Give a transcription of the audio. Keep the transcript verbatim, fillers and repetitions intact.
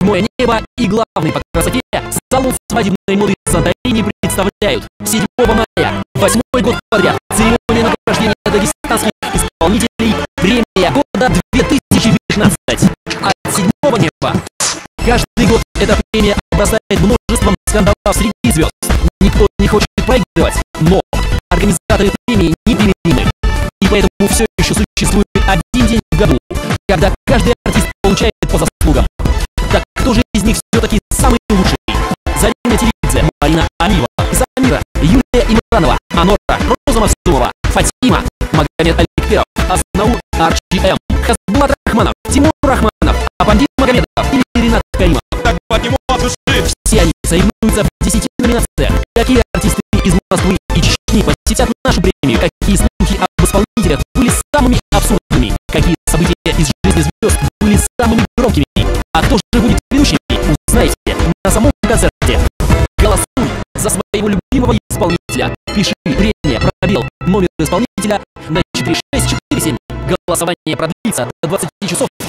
«Седьмое небо» и главный по красоте салон свадебной моды Санторини представляют седьмого мая, восьмой год подряд, церемония награждения дагестанских исполнителей «Премия года две тысячи пятнадцать» от «Седьмого неба». Каждый год эта премия обрастает множеством скандалов среди звезд. Никто не хочет проигрывать, но организаторы премии непримиримы. И поэтому все еще существует один день в году, когда каждый артист получает по заслугам. Так кто же из них все-таки самый лучший? Зарина Телидзе, Марина Алиева, Самира, Юлия Имранова, Анора, Роза Максумова, Фатима, Магомед Аликперов, Азнаур, Арчи М, Хасбулат Рахманов, Тимур Рахманов, Апандит Магомедов или Ринат Каримов. Так подниму от души. Все они соревнуются в десяти номинациях. Какие артисты из Москвы и Чечни посетят нашу премию? Какие слухи об исполнителях были самыми абсурдными? Какие события из жизни звезд были самыми громкими? А кто же будет ведущим? Узнаете на самом концерте. Голосуй за своего любимого исполнителя. Пиши «Премия», пробел, номер исполнителя на четыре шесть четыре семь. Голосование продлится до двадцати часов